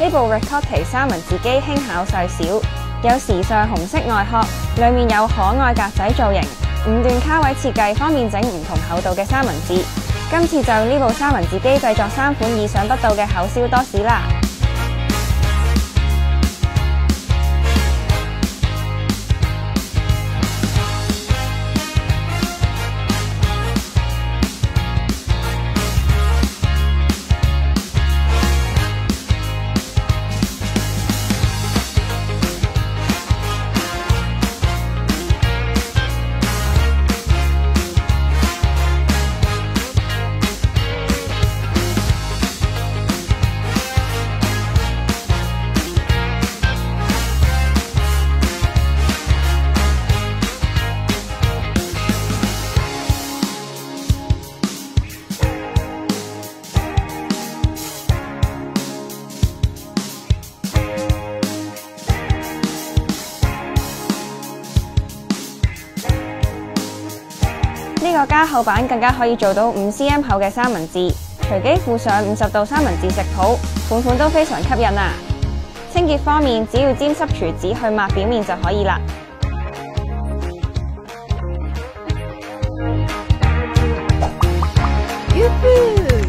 部 Ricotti 三文治機輕巧細小，有時尚紅色外殼，裡面有可愛格仔造型，5段卡位設計，方便整唔同厚度嘅三文治。今次就呢部三文治機製作3款意想不到嘅厚燒多士啦！呢個加厚版更加可以做到5cm 厚嘅三文治，隨機附上50度三文治食譜，款款都非常吸引啊！清潔方面，只要沾濕廚紙去抹表面就可以啦。 Yoo-hoo!